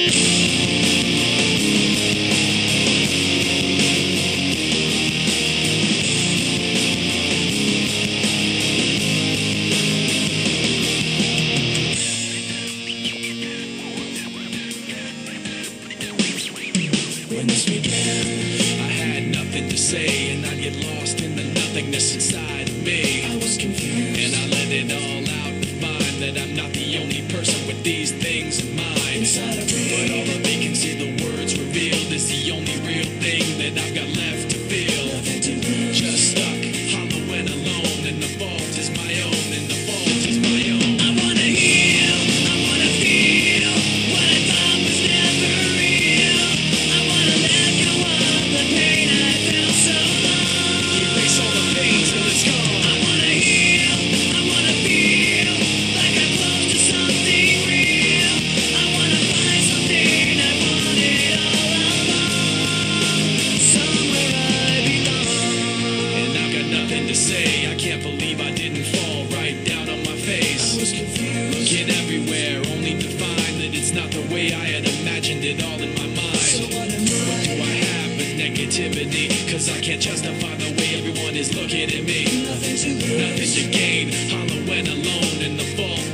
When this began, I had nothing to say, and I'd get lost in the nothingness inside of me. I was confused, and I let it all out to find that I'm not the only person with these things in mind. Inside of me, but all the vacancy the words revealed is the only real thing that I've got left to feel. Nothing to lose, just stuck, hollow and alone, and the fault is my own, and the fault is my own. I wanna heal, I wanna feel what I thought was never real. I wanna let go of the pain I felt so long. Erase all the pain till it's gone. I wanna heal, I wanna feel like I'm close to something real. I wanna find something I wanted all along, somewhere I belong. And I've got nothing to say, I can't believe I didn't fall right down on my face. I was confused, looking everywhere, only to find that it's not the way I had imagined it all in my mind. So what do I have but negativity? Cause I can't justify the way everyone is looking at me. Nothing to lose, nothing to gain, hollow and alone, and the fault